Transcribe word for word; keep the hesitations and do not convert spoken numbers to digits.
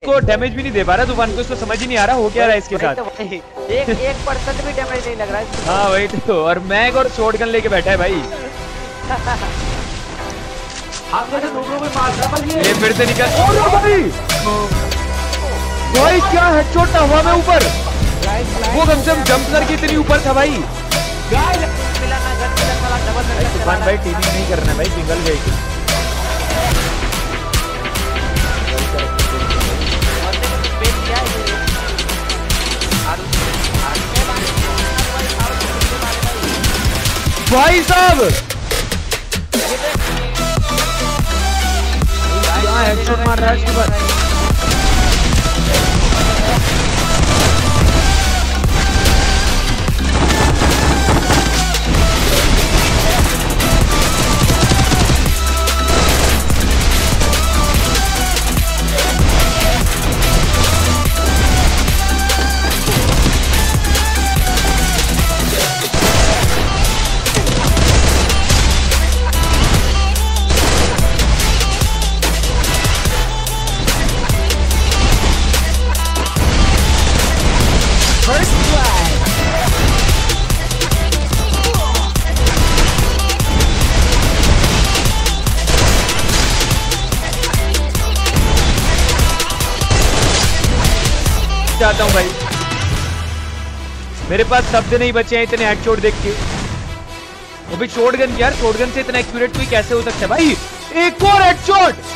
को डैमेज भी नहीं दे पा रहा तूफान को, इसको समझ ही नहीं आ रहा हो क्या रहा है इसके साथ। तो एक एक परसेंट भी डैमेज नहीं लग रहा है। हाँ वही तो, और मैग और शॉटगन लेके बैठा है भाई। ये फिर से निकल, ओ भाई भाई क्या हेडशॉट था हवा में ऊपर, वो कम से कम जंप करके इतनी ऊपर था भाई। तूफान भाई टीमिंग नहीं करना भाई, सिंगल गई। भाई साहब यहाँ हेडशॉट मार रहा है इसके बाद। चाहता हूं भाई, मेरे पास शब्द नहीं बचे हैं इतने हेडशॉट देख के। वो भी शॉटगन, यार शॉटगन से इतना एक्यूरेट कोई कैसे हो सकता है भाई। एक और हेडशॉट।